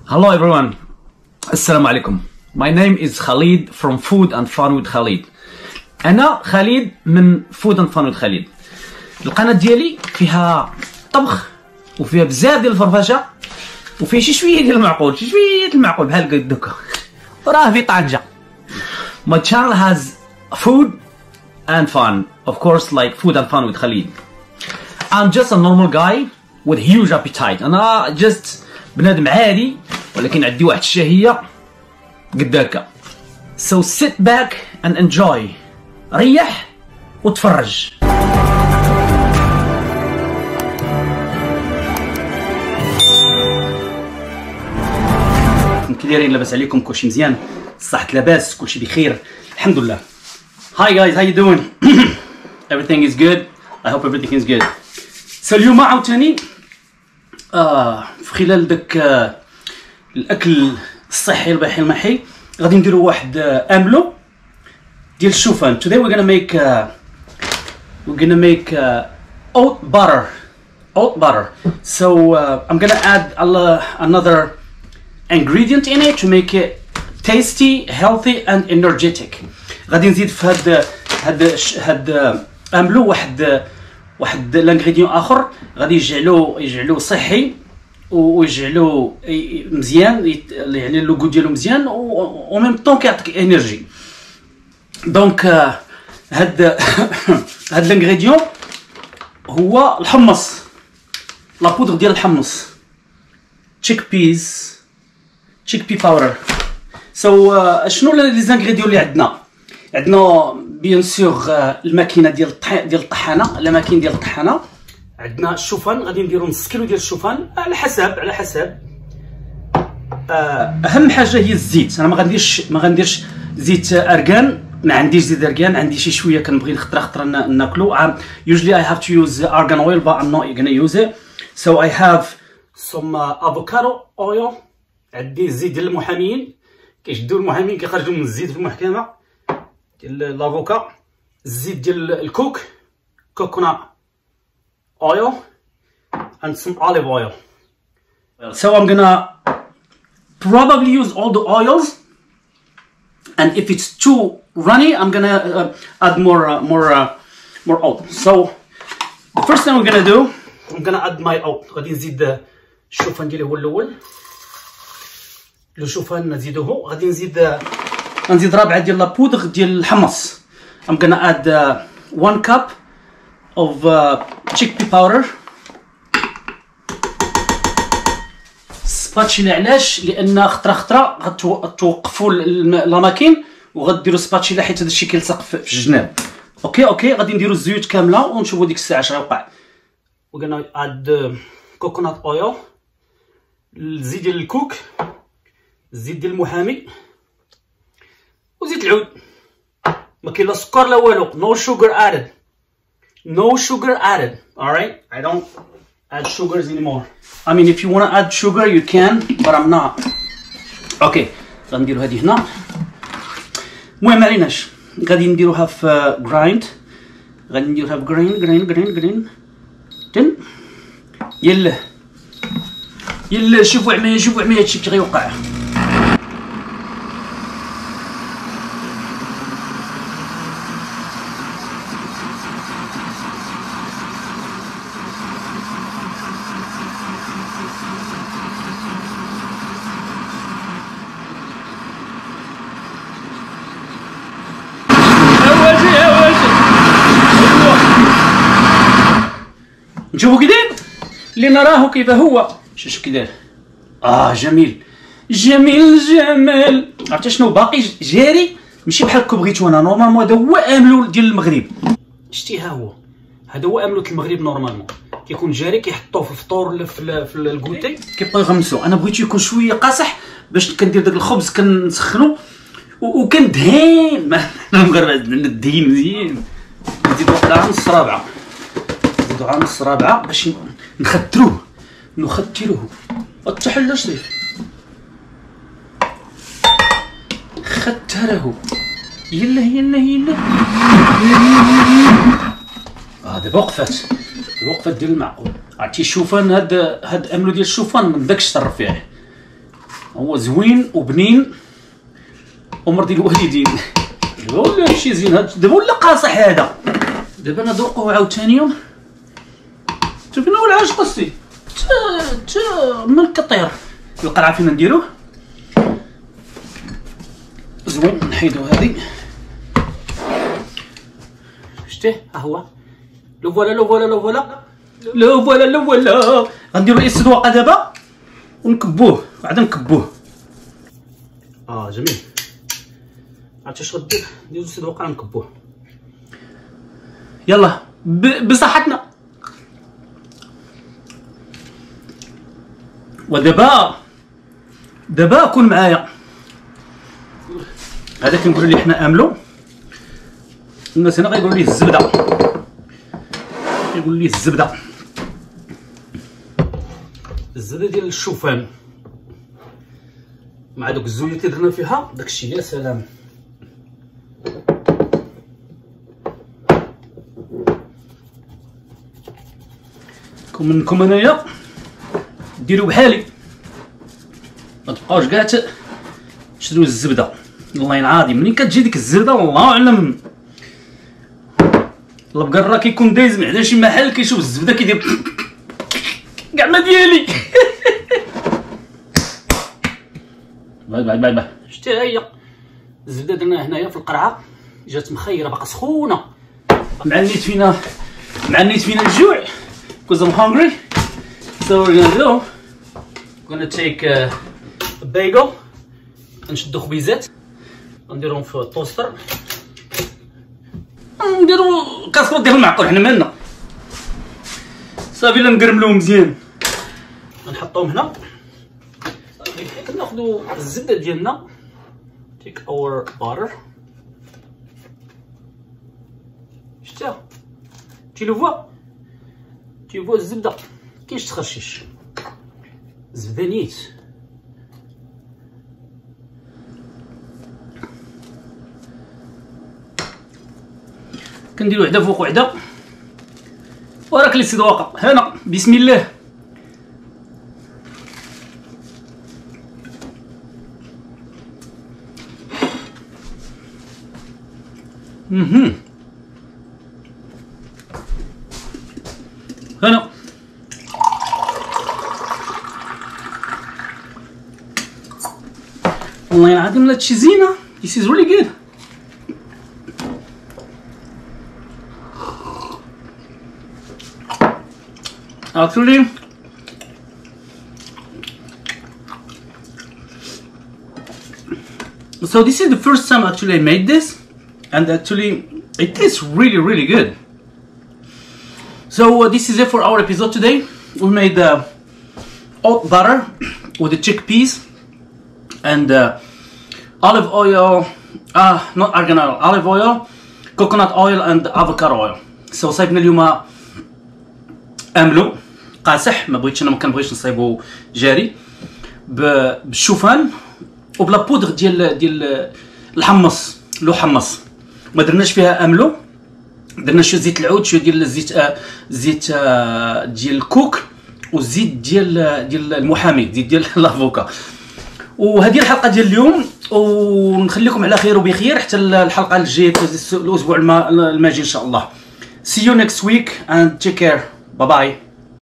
Hello everyone. Assalamu alaikum. My name is Khalid from Food and Fun with Khalid. أنا خالد من Food and Fun with Khalid. القناة ديالي فيها طبخ وفيها بزاف ديال الفرفشه وفيه شي شويه ديال المعقول، شي شويه ديال المعقول بحال هكا وراه في طنجة. My channel has food and fun, of course, like Food and Fun with Khalid. I'm just a normal guy with huge appetite. أنا just بنادم عادي ولكن عندي واحد الشهية قد هكا. So sit back and enjoy. ريح وتفرج. كي دايرين؟ لاباس عليكم؟ كلشي مزيان؟ الصحة لاباس؟ كلشي بخير الحمد لله. Hi guys, how you doing? Everything is good. I hope everything is good. So اليوم عاوتاني في خلال داك الاكل الصحي الباحي المحي غادي نديرو واحد املو ديال الشوفان. Today we're gonna make oat butter. So I'm gonna add another ingredient in it to make it tasty, healthy and energetic. غادي نزيد في هاد املو واحد الانغريديون اخر غادي يجعلو صحي ويجعلو مزيان، يعني اللوغو ديالو مزيان و ميم طون كيعطيك انرجي. دونك هاد الانغريديون هو الحمص، لا بودر ديال الحمص، تشيك بي باودر. سو شنو لي زانغريديون اللي عندنا بيان سور الماكينه ديال الطحانه، الاماكن ديال الطحانه. عندنا الشوفان، غادي نديرو نص كيلو ديال الشوفان على حسب. اهم حاجه هي الزيت. انا ما غنديرش زيت ارغان، ما عنديش زيت ارغان، عندي شي شويه كنبغي خطره ناكلو. usually I have to use argan oil but I'm not gonna use it. So I have some avocado oil. عندي الزيت ديال المحاميين، كيشدو المحامين كيخرجوا من الزيت في المحكمه ديال لافوكا. الزيت ديال الكوك coconut oil and some olive oil. So I'm gonna probably use all the oils, and if it's too runny I'm gonna add more oil. So the first thing we're gonna do, I'm gonna add my oil. غادي نزيد الشوفان ديالي هو الاول. الشوفان نزيدوه. غادي نزيد رابعه ديال لا بودر ديال الحمص. I'm gonna add 1 cup of chickpea powder. سباتشيلا علاش؟ لان خطره غتوقفوا الاماكن وغديروا سباتشيلا حيت هذا الشيء كيلصق في الجناب. اوكي غادي نديروا الزيوت كامله ونشوفوا ديك الساعه اش غيوقع. We're gonna add coconut oil، الزيت ديال الكوك، الزيت ديال المحامي وزيت العود. ما كاين لا سكر لا والو. No sugar added. Alright? I don't add sugars anymore. I mean if you want to add sugar you can, but I'm not. Okay. غنديرو هادي هنا. المهم معليناش. غادي نديروها في grind. غادي نديروها في grind. تن. يلا شوفوا عمايا هادشي كي غيوقع. نشوفو كي داير لنراه كيف هو. شوف كي داير. جميل. عرفتي شنو باقي جاري؟ ماشي بحال كو بغيتو انا. نورمالمون هذا هو املو ديال المغرب. شتي ها هو، هذا هو املو المغرب. نورمالمون كيكون جاري، كيحطوه في الفطور ولا في الكوتي، كيبقاو يغمسوه. انا بغيتو يكون شويه قاصح باش كندير داك الخبز كنسخنو وكندهن. ما المغرب ندهن مزيان. نزيد واحد نص رابعه باش نختروه. التحلى شريف ختره. يلا دابا وقفات ديال المعقول. عرفتي الشوفان، هاد املو ديال الشوفان من داكش طرف فيه. هو زوين وبنين ومرضي الوالدين. دابا ولا شي زين هاد دابا ولا قاصح هذا. دابا نذوقوه عاوتاني. شوفينا ولا عاش قصتي تا من كطير. القرعه فين نديروه زوين. نحيدو هذه شتيه ها هو. لو فوالا لو فوالا لو فوالا لو فوالا لو فوالا. غنديرو الاستدواقه دابا ونكبوه وعاد نكبوه. جميل. عرفتي اش غدير؟ نديرو الاستدواقه ونكبوه. يلا بصحتنا. ودابا كون معايا. هذا كنقولوا ليه حنا املو. الناس هنا غيقولوا ليه الزبده. يقول لي الزبده ديال الشوفان مع دوك الزيوت اللي درنا فيها. داكشي يا سلام. منكم انايا ديروا بحالي، ما تبقاوش كاع تشريو الزبده. الله ينعاضي منين كتجي ديك الزبده والله اعلم. البقرة كيكون دايز من حدا شي محل كيشوف الزبده كيدير كاع ما ديالي. باي شتي هي الزبده درناها هنايا في القرعه جات مخيره باقا سخونه. معنيت فينا الجوع because I'm hungry. So we're gonna take a bagel. نشدو خبيزات نديرهم في التوستر. نديرو كاسكروط ديال المعقول. حنا مالنا صافي. لا نقرملوه مزيان نحطوهم هنا. صافي كناخدو الزبده ديالنا. take our butter. شتيها تيلوفوا الزبده كاينش تخرشيش. زبده نيت. كنديرو وحده فوق وحده وراك الاستدواقه. هنا بسم الله. هنا والله العظيم لا تشي زينه. This is really good. Actually, so this is the first time actually I made this, and actually it tastes really good. So this is it for our episode today. We made oat butter with the chickpeas and olive oil, not granola, olive oil, coconut oil and avocado oil. So صايبنا اليوم املو قاصح. ما كنبغيش نصايبو جاري بالشوفان وبلا بودغ ديال الحمص. لو حمص ما درناش فيها املو. درنا شويه زيت العود، شويه ديال زيت ديال الكوك والزيت ديال المحامي ديال لافوكا. وهذه الحلقه ديال اليوم، ونخليكم على خير وبخير حتى الحلقه الجايه الاسبوع الماجي ان شاء الله. See you next week and take care. Bye bye.